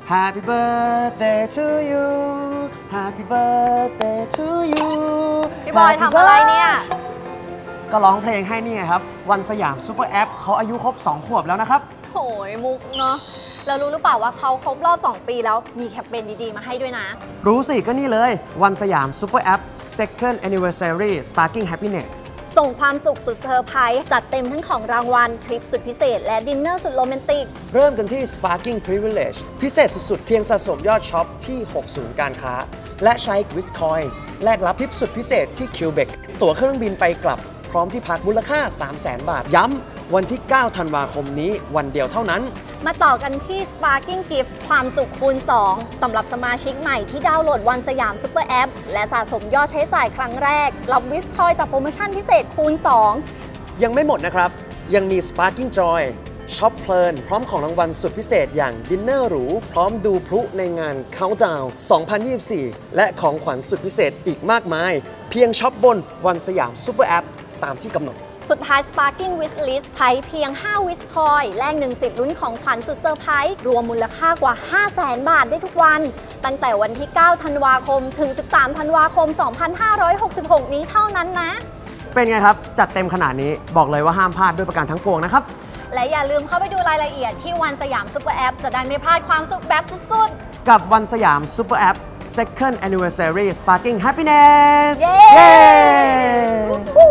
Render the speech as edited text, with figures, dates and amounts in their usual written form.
Happy birthday to you Happy birthday to you พี่บอยทำอะไรเนี่ยก็ร้องเพลงให้นี่ไงครับวันสยามซุปเปอร์แอปเขาอายุครบ2 ขวบแล้วนะครับโหยมุกเนาะแล้วรู้หรือเปล่าว่าเขาครบรอบ2 ปีแล้วมีแคมเปญดีๆมาให้ด้วยนะรู้สิก็นี่เลยวันสยามซุปเปอร์แอป Second Anniversary Sparking Happiness ส่งความสุขสุดเซอร์ไพรส์จัดเต็มทั้งของรางวัลทริปสุดพิเศษและดินเนอร์สุดโรแมนติกเริ่มกันที่ Sparking Privilege พิเศษสุดๆเพียงสะสมยอดช็อปที่6ศูนย์การค้าและใช้ Quiz Coins แลกรับทิปสุดพิเศษที่ Quebec ตั๋วเครื่องบินไปกลับพร้อมที่พักมูลค่า 300,000 บาทย้ำวันที่9ธันวาคมนี้วันเดียวเท่านั้นมาต่อกันที่ Sparking Gift ความสุขคูณ 2 สำหรับสมาชิกใหม่ที่ดาวน์โหลดวันสยามซุปเปอร์แอปและสะสมยอดใช้จ่ายครั้งแรกรับวิสคอยจากโปรโมชั่นพิเศษคูณ 2 ยังไม่หมดนะครับยังมี Sparking Joy ช็อปเพลินพร้อมของรางวัลสุดพิเศษอย่างดินเนอร์หรูพร้อมดูพลุในงาน Countdown 2024 และของขวัญสุดพิเศษอีกมากมายเพียงช็อปบนวันสยามซุปเปอร์แอปตามที่กำหนดสุดท้าย Sparking Wish List ใช้เพียง5 Wish Coin แลก1 สิทธิ์ลุ้นของขวัญสุดเซอร์ไพรส์รวมมูลค่ากว่า 500,000 บาทได้ทุกวันตั้งแต่วันที่9ธันวาคมถึง13ธันวาคม2566นี้เท่านั้นนะเป็นไงครับจัดเต็มขนาดนี้บอกเลยว่าห้ามพลาดด้วยประการทั้งปวงนะครับและอย่าลืมเข้าไปดูรายละเอียดที่วันสยามซุปเปอร์แอปจะได้ไม่พลาดความสุขแบบสุดๆกับวันสยามซุปเปอร์แอป Second Anniversary Sparking Happiness เย้